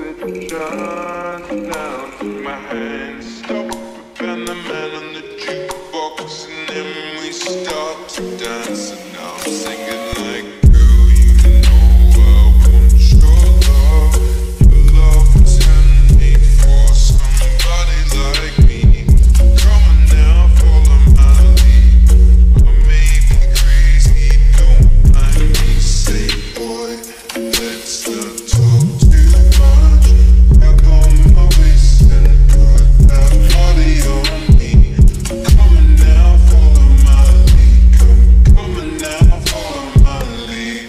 it shines down to my hands. Stop and the man on the jukebox, and then we start to dance. And now I'm singing like, girl, you know I want your love. Your love was handmade for somebody like me. Come on now, follow my lead. I may be crazy, don't mind me. Say, boy, let's not talk too much. Grab on my waist and put that body on me. Come on now, follow my lead. Come on now, follow my lead.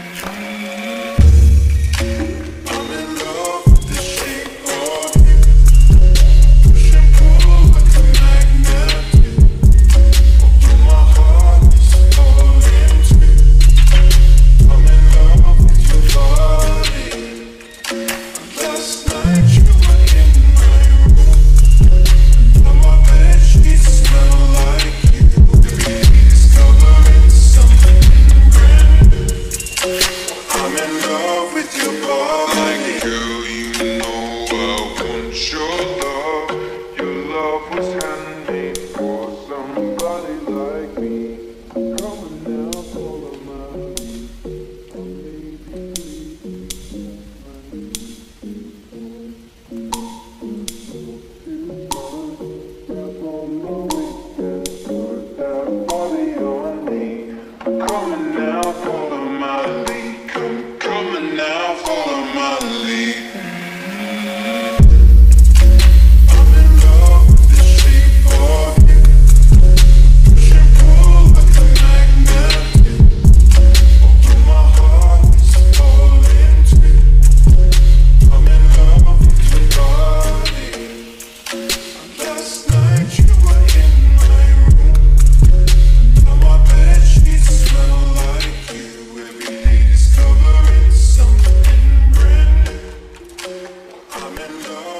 I'm in love with the shape of you. Push and pull like a magnet. Open my heart, it's all into. I'm in love with your body. Last night you were in my room. On my bed sheets smell like you. Discovering something brand new. I'm in love with your body. Like, girl, you know I want your love. Your love was handmade for somebody like me. Come on now, follow my lead. Grab on my waist and put that body on me. Come on now, follow my lead. Come on now, follow my lead. I'm in love with the shape of you. Push and pull like a magnet. Open my heart, it's all into. I'm in love with your body. Last night you were in my room. On my bed sheets smell like you. Every day discovering something brand new. I'm in love.